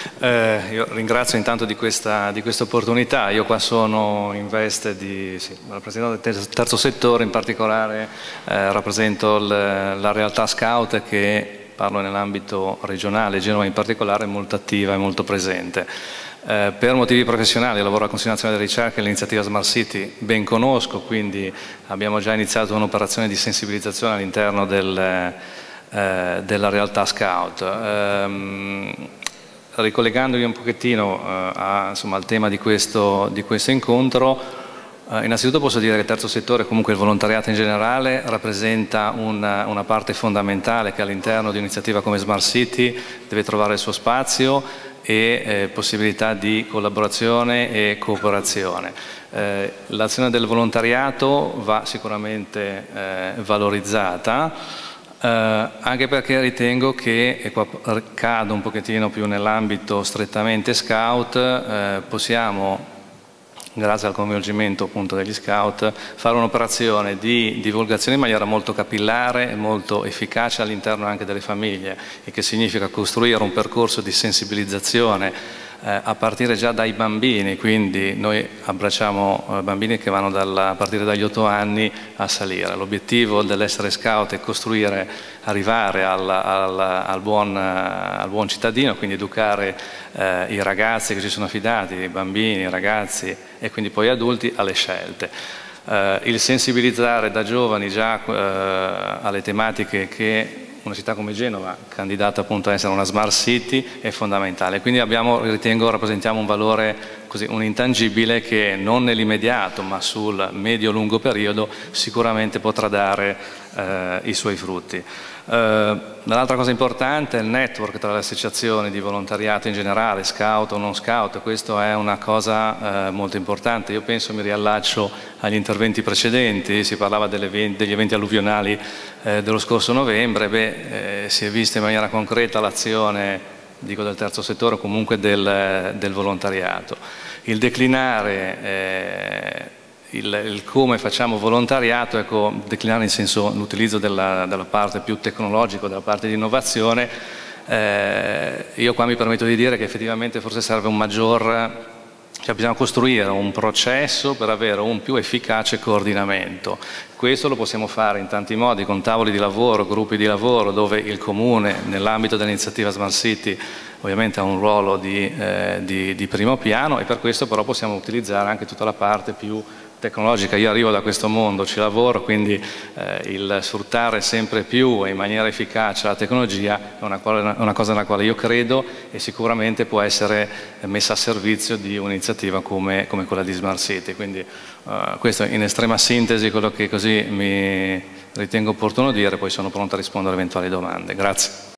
Io ringrazio intanto di questa opportunità. Io qua sono in veste di rappresentante del terzo settore, in particolare rappresento la realtà Scout che, parlo nell'ambito regionale, Genova in particolare, è molto attiva e molto presente. Per motivi professionali lavoro alla Consiglio Nazionale della Ricerca e l'iniziativa Smart City ben conosco, quindi abbiamo già iniziato un'operazione di sensibilizzazione all'interno della realtà Scout. Ricollegandomi un pochettino al tema di questo incontro, innanzitutto posso dire che il terzo settore, comunque il volontariato in generale, rappresenta una parte fondamentale che all'interno di un'iniziativa come Smart City deve trovare il suo spazio e possibilità di collaborazione e cooperazione. L'azione del volontariato va sicuramente valorizzata, anche perché ritengo che, e qua cado un pochettino più nell'ambito strettamente scout, possiamo, grazie al coinvolgimento appunto degli scout, fare un'operazione di divulgazione in maniera molto capillare e molto efficace all'interno anche delle famiglie, e che significa costruire un percorso di sensibilizzazione a partire già dai bambini. Quindi noi abbracciamo bambini che vanno a partire dagli 8 anni a salire. L'obiettivo dell'essere scout è costruire, arrivare al buon cittadino, quindi educare i ragazzi che ci sono affidati, i bambini, i ragazzi e quindi poi adulti alle scelte. Il sensibilizzare da giovani già alle tematiche che una città come Genova, candidata appunto a essere una smart city, è fondamentale. Quindi ritengo rappresentiamo un valore, un intangibile che non nell'immediato ma sul medio-lungo periodo sicuramente potrà dare i suoi frutti. L'altra cosa importante è il network tra le associazioni di volontariato in generale, scout o non scout. Questa è una cosa molto importante. Io penso, mi riallaccio agli interventi precedenti, si parlava degli eventi alluvionali dello scorso novembre. Si è vista in maniera concreta l'azione, dico, del terzo settore o comunque del volontariato. Il declinare il come facciamo volontariato, ecco, declinare in senso l'utilizzo della parte più tecnologica, della parte di innovazione. Io qua mi permetto di dire che effettivamente forse serve un maggior, bisogna costruire un processo per avere un più efficace coordinamento. Questo lo possiamo fare in tanti modi, con tavoli di lavoro, gruppi di lavoro, dove il Comune, nell'ambito dell'iniziativa Smart City, ovviamente ha un ruolo di primo piano, e per questo però possiamo utilizzare anche tutta la parte più tecnologica. Io arrivo da questo mondo, ci lavoro, quindi il sfruttare sempre più e in maniera efficace la tecnologia è una cosa nella quale io credo e sicuramente può essere messa a servizio di un'iniziativa come quella di Smart City. Quindi questo in estrema sintesi quello che così mi ritengo opportuno dire, poi sono pronto a rispondere a eventuali domande. Grazie.